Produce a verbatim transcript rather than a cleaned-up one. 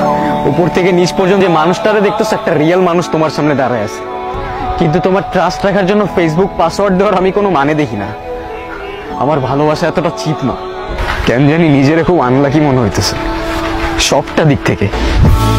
উপর থেকে নিচ পর্যন্ত যে মানুষটারে দেখতেছ, একটা রিয়েল মানুষ তোমার সামনে দাঁড়ায় আছে, কিন্তু তোমার ট্রাস্ট রাখার জন্য ফেসবুক পাসওয়ার্ড দেওয়ার আমি কোনো মানে দেখি না। আমার ভালোবাসা এতটা চিপ না, কেন জানি নিজের খুব আনলাকি মনে হইতেছে সবটা দিক থেকে।